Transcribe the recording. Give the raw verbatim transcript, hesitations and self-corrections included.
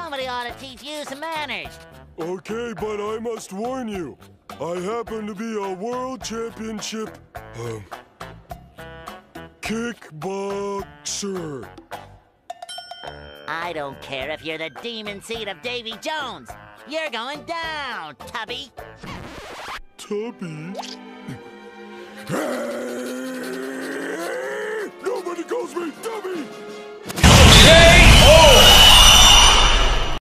Somebody ought to teach you some manners. Okay, but I must warn you. I happen to be a world championship, um, kickboxer. I don't care if you're the demon seed of Davy Jones. You're going down, Tubby. Tubby?